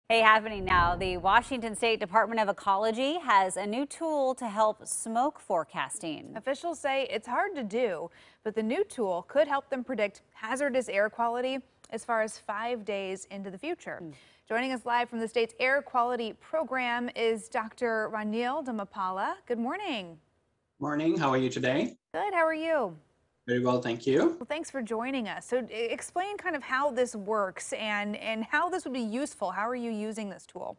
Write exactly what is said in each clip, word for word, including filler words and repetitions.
Hey, happening now. The Washington State Department of Ecology has a new tool to help smoke forecasting. Officials say it's hard to do, but the new tool could help them predict hazardous air quality as far as five days into the future. Mm. Joining us live from the state's air quality program is Doctor Ranil Dhamapala. Good morning. Morning, how are you today? Good, how are you? Very well, thank you. Well, thanks for joining us. So e- explain kind of how this works and, and how this would be useful. How are you using this tool?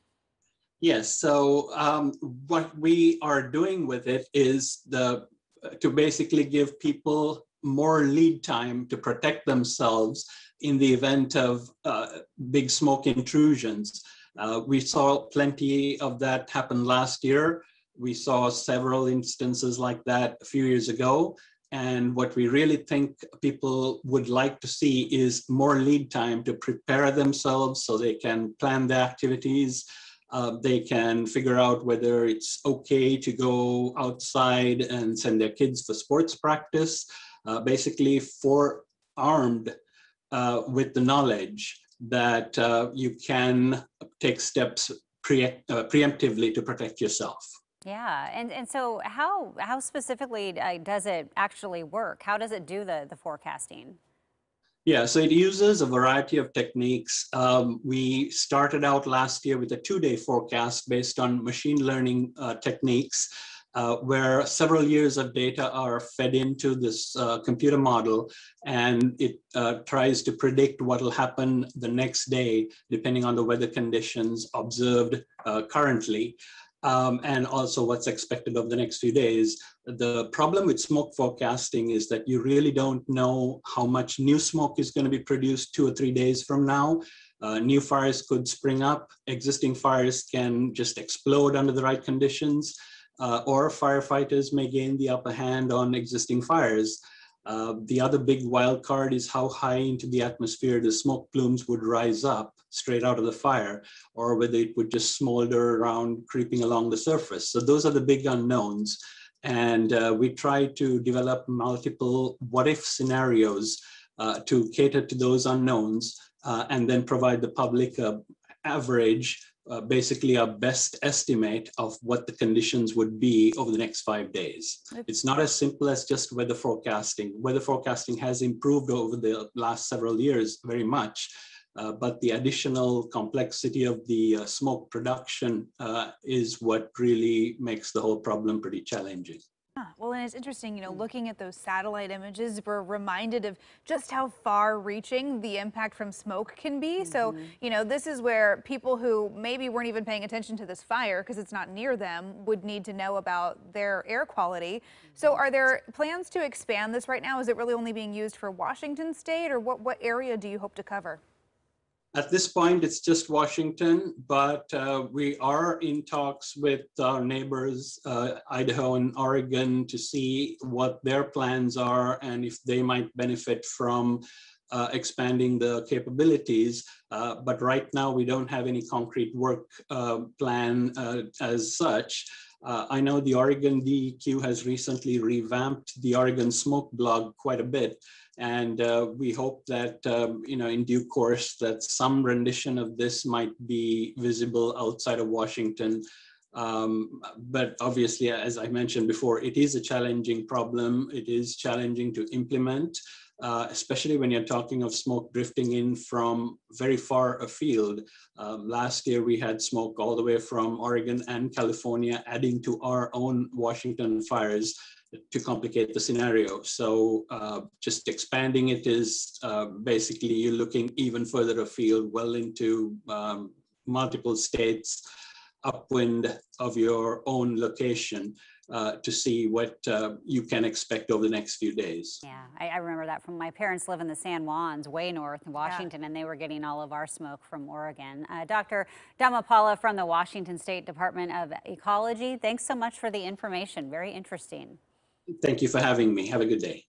Yes, so um, what we are doing with it is the to basically give people more lead time to protect themselves in the event of uh, big smoke intrusions. Uh, we saw plenty of that happen last year. We saw several instances like that a few years ago. And what we really think people would like to see is more lead time to prepare themselves so they can plan their activities. Uh, they can figure out whether it's okay to go outside and send their kids for sports practice, uh, basically forearmed uh, with the knowledge that uh, you can take steps pre uh, preemptively to protect yourself. Yeah, and, and so how how specifically uh, does it actually work? How does it do the, the forecasting? Yeah, so it uses a variety of techniques. Um, we started out last year with a two-day forecast based on machine learning uh, techniques, uh, where several years of data are fed into this uh, computer model, and it uh, tries to predict what will happen the next day, depending on the weather conditions observed uh, currently. Um, and also what's expected over the next few days. The problem with smoke forecasting is that you really don't know how much new smoke is going to be produced two or three days from now. Uh, new fires could spring up. Existing fires can just explode under the right conditions, uh, or firefighters may gain the upper hand on existing fires. Uh, the other big wild card is how high into the atmosphere the smoke plumes would rise up straight out of the fire, or whether it would just smolder around, creeping along the surface. So those are the big unknowns. And uh, we try to develop multiple what-if scenarios uh, to cater to those unknowns, uh, and then provide the public a average, uh, basically a best estimate of what the conditions would be over the next five days. It's not as simple as just weather forecasting. Weather forecasting has improved over the last several years very much. Uh, but the additional complexity of the uh, smoke production uh, is what really makes the whole problem pretty challenging. Ah, well, and it's interesting, you know, looking at those satellite images, we're reminded of just how far reaching the impact from smoke can be. Mm-hmm. So, you know, this is where people who maybe weren't even paying attention to this fire because it's not near them would need to know about their air quality. Mm-hmm. So are there plans to expand this right now? Is it really only being used for Washington State, or what, what area do you hope to cover? At this point, it's just Washington, but uh, we are in talks with our neighbors, uh, Idaho and Oregon, to see what their plans are and if they might benefit from uh, expanding the capabilities. Uh, but right now, we don't have any concrete work uh, plan uh, as such. Uh, I know the Oregon D E Q has recently revamped the Oregon Smoke blog quite a bit. And uh, we hope that, um, you know, in due course, that some rendition of this might be visible outside of Washington. Um, but obviously, as I mentioned before, it is a challenging problem. It is challenging to implement, uh, especially when you're talking of smoke drifting in from very far afield. Um, last year, we had smoke all the way from Oregon and California, adding to our own Washington fires to complicate the scenario. So uh, just expanding it is uh, basically you're looking even further afield, well into um, multiple states, upwind of your own location, uh, to see what uh, you can expect over the next few days. Yeah, I, I remember that from my parents live in the San Juans, way north in Washington, yeah. And they were getting all of our smoke from Oregon. Uh, Doctor Dhamapala from the Washington State Department of Ecology, thanks so much for the information. Very interesting. Thank you for having me. Have a good day.